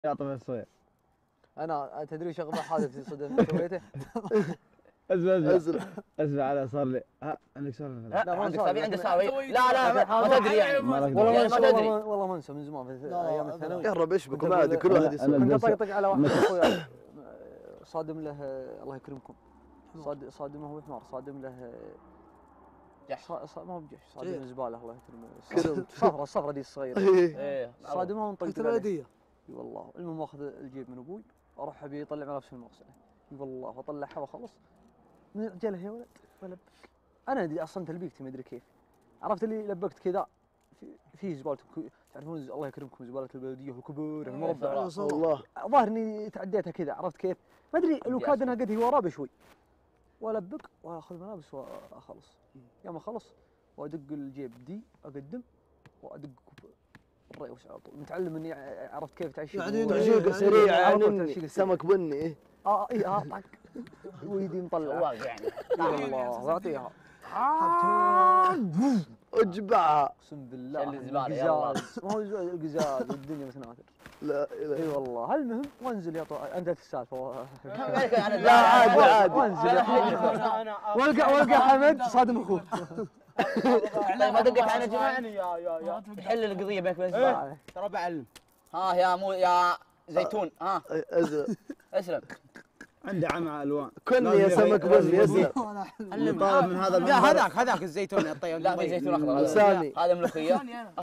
يا طفل الصغير. انا تدري وش اغبى حادث صدق سويته؟ اسمع انا صار لي عندك سالفه؟ لا ما عندك صار سالفه، عنده لكن- سالفه. لا ما تدري يعني. والله ما تدري. والله ما انسى من زمان في ايام الثانوي. قرب اشبك عادي كل واحد يسوي. كنت اطقطق على واحد اخوي صادم له الله يكرمكم. صادمه هو حمار، صادم له جحش. ما هو بجحش، صادم زباله الله يكرمه. الصفرة دي الصغيره. ايه صادمه ونطق حتى العادية. اي والله. المهم ماخذ الجيب من ابوي، اروح ابي يطلع ملابس في المغسله. اي والله واطلعها واخلص. من عجله يا ولد ولبك. انا ادري اصلا تلبيكتي ما ادري كيف. عرفت اللي لبكت كذا في زباله تعرفون الله يكرمكم زباله البلديه والكبور المربع. والله ظاهر اني تعديتها كذا، عرفت كيف؟ ما ادري الوكاد انها قد هي وراه بشوي. والبك واخذ ملابس واخلص. يوم اخلص وادق الجيب دي اقدم وادق الريوس على طول. متعلم اني عرفت كيف تعيش يعني تعشيقه سريع عنني سمك بني. ايه طق ويدي مطلع سواق يعني. والله واعطيها اجبعها. اقسم بالله شل الزبالة، يلا. القزاز ما هو القزاز والدنيا متناثر. لا اي والله. المهم وانزل يا انت السالفه. لا عادي وانزل والقى حمد صادم اخوه. طيب ما دقت على جماعه يا تحل القضيه بينك وبين الزبالة. ترى بعلم. ها يا زيتون ها اسلم. عندي عمى الوان. كن يا سمك بني اسلم. طالب من هذا لا هذاك الزيتون الطيب. لا في زيتون اخضر. سامي. هذا ملوخيه.